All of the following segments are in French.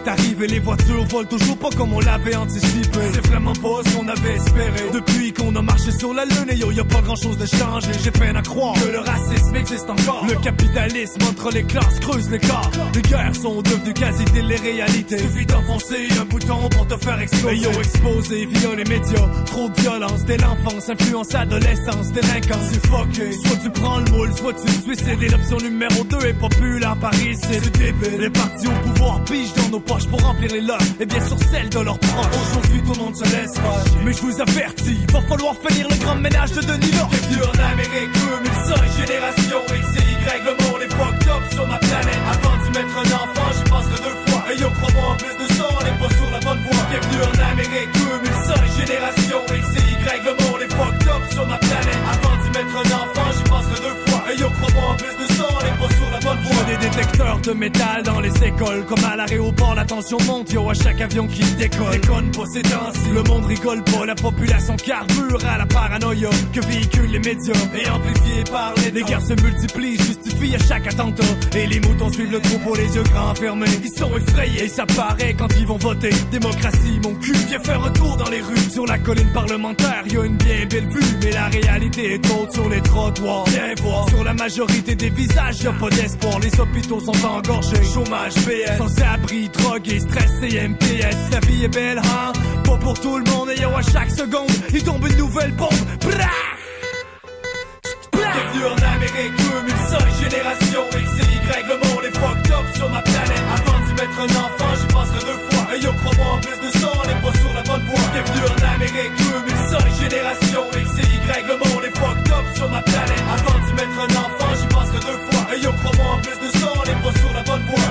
est arrivé, les voitures volent toujours pas comme on l'avait anticipé. C'est vraiment pas ce qu'on avait espéré. Depuis qu'on a marché sur la lune, et yo, y a pas grand chose de changé. J'ai peine à croire que le racisme existe encore. Le capitalisme entre les classes creuse l'écart. Les guerres sont devenues quasi télé-réalité. Suffit d'enfoncer un bouton pour te faire exploser. Et yo, exposé via les médias. Trop de violence dès l'enfance, influence adolescence, délinquance, c'est fucké. Soit tu prends le moule, soit tu te suicides. Et l'option numéro 2 est populaire par ici. C'est débile. Les partis au pouvoir pigent dans nos poches pour remplir les leurs. Et bien sûr celles de leurs proches. Aujourd'hui tout le monde se laisse faire. Mais je vous avertis, va falloir finir le grand ménage de Denis Lord. Bienvenue en Amérique 2005, génération X et Y. Le monde est fucked up sur ma planète. Avant d'y mettre un enfant, j'y penserai 2 fois. Et yo, crois-moi, en plus de ça, on est pas sur la bonne voie. Bienvenue en Amérique 2005, génération X et Y. Le monde est fucked up sur ma planète. Avant d'y mettre un enfant, j'y penserai 2 fois. Et yo, crois-moi, en plus de ça, on est pas sur la bonne voie. Des détecteurs de métal dans les écoles. Comme à l'aéroport, la tension monte, yo, à chaque avion qui décolle. Déconne pas ces temps-ci, le monde rigole pas. La population carbure à la paranoïa que véhiculent les médias. Et amplifiés par les guerres se multiplient, justifient à chaque attentat. Et les moutons suivent le troupeau, les yeux grands fermés. Ils sont effrayés, et ça paraît quand ils vont voter. Démocratie, mon cul, viens faire un tour dans les rues. Sur la colline parlementaire, y a une bien belle vue. Mais la réalité est haute sur les trottoirs. Viens voir, sur la majorité des visages, y'a pas d'espoir. Les hôpitaux sont engorgés, chômage, BS, sans abri, drogués, stress et MPS. La vie est belle, hein? Pas pour tout le monde, et yo, à chaque seconde, il tombe une nouvelle bombe. Brah! Bienvenue en Amérique 2005, génération X et Y. Le monde est fucked up sur ma planète. Avant d'y mettre un enfant, j'y penserai 2 fois. Et yo, crois-moi, en plus de ça, on est pas sur la bonne voie. Bienvenue en Amérique 2005, génération X et Y. Le monde est fucked up sur ma planète. Avant d'y mettre un enfant, j'y penserai 2 fois. Et yo, crois-moi, en plus de ça, on est pas sur la bonne voie.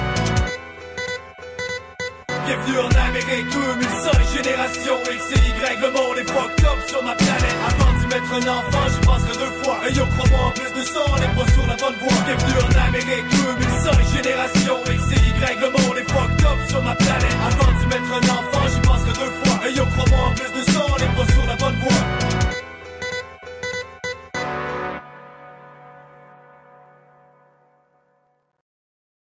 Bienvenue en Amérique 2005, génération X et Y. Le monde est fucked up sur ma planète. Avant d'y mettre un enfant, j'y penserai 2 fois. Et yo, crois-moi, en plus de ça, on est pas sur la bonne voie. Bienvenue en Amérique 2005, génération X et Y. Le monde est fucked